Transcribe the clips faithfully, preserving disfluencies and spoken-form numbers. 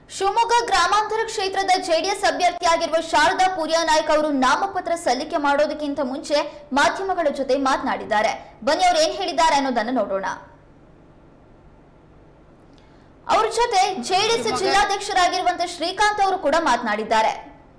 ಶಿವಮೊಗ್ಗ ಗ್ರಾಮಾಂತರ ಕ್ಷೇತ್ರದ ಜೆಡಿಎಸ್ ಅಭ್ಯರ್ಥಿಯಾಗಿರುವ ಶಾರದಾ ಪೂರ್ಯ ನಾಯ್ಕ ಅವರು ನಾಮಪತ್ರ ಸಲ್ಲಿಕೆ ಮಾಡೋದಕ್ಕಿಂತ ಮುಂಚೆ ಮಾಧ್ಯಮಗಳ ಜೊತೆ ಮಾತನಾಡಿದ್ದಾರೆ. ಬನ್ನಿ ಅವರು ಏನು ಹೇಳಿದ್ದಾರೆ ಅನ್ನೋದನ್ನು ನೋಡೋಣ. ಅವರ ಜೊತೆ ಜೆಡಿಎಸ್ ಜಿಲ್ಲಾಧ್ಯಕ್ಷರಾಗಿರುವಂತ ಶ್ರೀಕಾಂತ್ ಅವರು ಕೂಡ ಮಾತನಾಡಿದ್ದಾರೆ.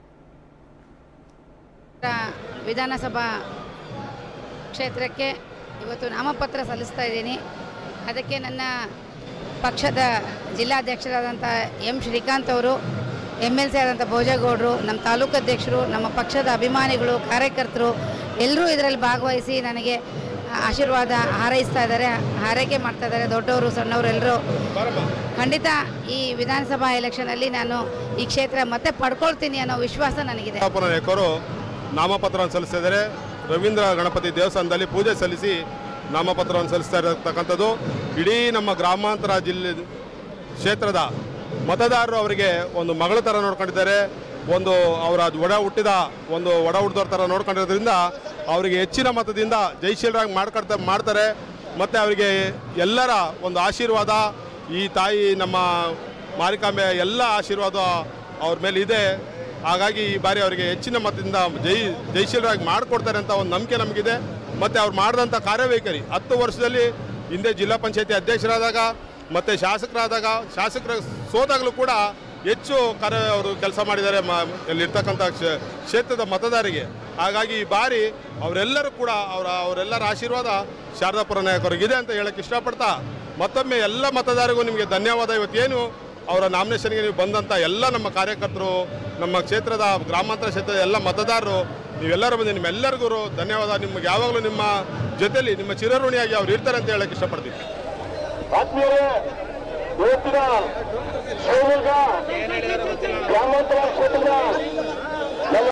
ವಿಧಾನಸಭಾ ಕ್ಷೇತ್ರಕ್ಕೆ ಇವತ್ತು ನಾಮಪತ್ರ ಸಲ್ಲಿಸ್ತಾ ಇದ್ದೀನಿ. ಅದಕ್ಕೆ ನನ್ನ ಪಕ್ಷದ ಜಿಲ್ಲಾಧ್ಯಕ್ಷರಾದಂಥ ಎಂ ಶ್ರೀಕಾಂತ್ ಅವರು, ಎಮ್ ಎಲ್ ಸಿ ಆದಂಥ ಭೋಜೇಗೌಡರು, ನಮ್ಮ ತಾಲೂಕು ಅಧ್ಯಕ್ಷರು, ನಮ್ಮ ಪಕ್ಷದ ಅಭಿಮಾನಿಗಳು, ಕಾರ್ಯಕರ್ತರು ಎಲ್ಲರೂ ಇದರಲ್ಲಿ ಭಾಗವಹಿಸಿ ನನಗೆ ಆಶೀರ್ವಾದ ಹಾರೈಸ್ತಾ ಇದ್ದಾರೆ, ಹಾರೈಕೆ ಮಾಡ್ತಾ ಇದ್ದಾರೆ. ದೊಡ್ಡವರು ಸಣ್ಣವರು ಎಲ್ಲರೂ ಖಂಡಿತ ಈ ವಿಧಾನಸಭಾ ಎಲೆಕ್ಷನಲ್ಲಿ ನಾನು ಈ ಕ್ಷೇತ್ರ ಮತ್ತೆ ಪಡ್ಕೊಳ್ತೀನಿ ಅನ್ನೋ ವಿಶ್ವಾಸ ನನಗಿದೆ. ನಾಮಪತ್ರವನ್ನು ಸಲ್ಲಿಸಿದ್ದಾರೆ. ರವೀಂದ್ರ ಗಣಪತಿ ದೇವಸ್ಥಾನದಲ್ಲಿ ಪೂಜೆ ಸಲ್ಲಿಸಿ ನಾಮಪತ್ರವನ್ನು ಸಲ್ಲಿಸ್ತಾ ಇರತಕ್ಕಂಥದ್ದು. ಇಡೀ ನಮ್ಮ ಗ್ರಾಮಾಂತರ ಜಿಲ್ಲೆ ಕ್ಷೇತ್ರದ ಮತದಾರರು ಅವರಿಗೆ ಒಂದು ಮಗಳ ಥರ ನೋಡ್ಕೊಂಡಿದ್ದಾರೆ. ಒಂದು ಅವರ ಒಡ ಹುಟ್ಟಿದ ಒಂದು ಒಡ ಹುಟ್ಟಿದವ್ರ ಥರ ನೋಡ್ಕೊಂಡಿರೋದ್ರಿಂದ ಅವರಿಗೆ ಹೆಚ್ಚಿನ ಮತದಿಂದ ಜಯಶೀಲರಾಗಿ ಮಾಡ್ಕೊಳ್ತಾ ಮಾಡ್ತಾರೆ. ಮತ್ತು ಅವರಿಗೆ ಎಲ್ಲರ ಒಂದು ಆಶೀರ್ವಾದ, ಈ ತಾಯಿ ನಮ್ಮ ಮಾರಿಕಾಂಬೆ ಎಲ್ಲ ಆಶೀರ್ವಾದ ಅವ್ರ ಮೇಲೆ ಇದೆ. ಹಾಗಾಗಿ ಈ ಬಾರಿ ಅವರಿಗೆ ಹೆಚ್ಚಿನ ಮತದಿಂದ ಜೈ ಜಯಶೀಲರಾಗಿ ಮಾಡಿಕೊಡ್ತಾರೆ ಅಂತ ಒಂದು ನಂಬಿಕೆ ನಮಗಿದೆ. ಮತ್ತು ಅವ್ರು ಮಾಡಿದಂಥ ಕಾರ್ಯವೈಖರಿ ಹತ್ತು ವರ್ಷದಲ್ಲಿ ಹಿಂದೆ ಜಿಲ್ಲಾ ಪಂಚಾಯತಿ ಅಧ್ಯಕ್ಷರಾದಾಗ ಮತ್ತು ಶಾಸಕರಾದಾಗ ಶಾಸಕರ ಸೋದಾಗಲೂ ಕೂಡ ಹೆಚ್ಚು ಕಾರ್ಯ ಅವರು ಕೆಲಸ ಮಾಡಿದ್ದಾರೆ ಮ ಇಲ್ಲಿರ್ತಕ್ಕಂಥ ಕ್ಷೇತ್ರದ ಮತದಾರರಿಗೆ. ಹಾಗಾಗಿ ಈ ಬಾರಿ ಅವರೆಲ್ಲರೂ ಕೂಡ ಅವರ ಅವರೆಲ್ಲರ ಆಶೀರ್ವಾದ ಶಾರದಾ ಪೂರ್ಯ ನಾಯಕರಿಗಿದೆ ಅಂತ ಹೇಳಕ್ಕೆ ಇಷ್ಟಪಡ್ತಾ ಮತ್ತೊಮ್ಮೆ ಎಲ್ಲ ಮತದಾರರಿಗೂ ನಿಮಗೆ ಧನ್ಯವಾದ. ಇವತ್ತೇನು ಅವರ ನಾಮಿನೇಷನ್ಗೆ ನೀವು ಬಂದಂಥ ಎಲ್ಲ ನಮ್ಮ ಕಾರ್ಯಕರ್ತರು, ನಮ್ಮ ಕ್ಷೇತ್ರದ ಗ್ರಾಮಾಂತರ ಕ್ಷೇತ್ರದ ಎಲ್ಲ ಮತದಾರರು ನೀವೆಲ್ಲರೂ ಬಂದು ನಿಮ್ಮೆಲ್ಲರಿಗೂ ಧನ್ಯವಾದ. ನಿಮ್ಗೆ ಯಾವಾಗಲೂ ನಿಮ್ಮ ಜೊತೆಲಿ ನಿಮ್ಮ ಚಿರಋಣಿಯಾಗಿ ಅವ್ರು ಇರ್ತಾರೆ ಅಂತ ಹೇಳಕ್ಕೆ ಇಷ್ಟಪಡ್ತೀನಿ. ಗ್ರಾಮಾಂತರ ಕ್ಷೇತ್ರದ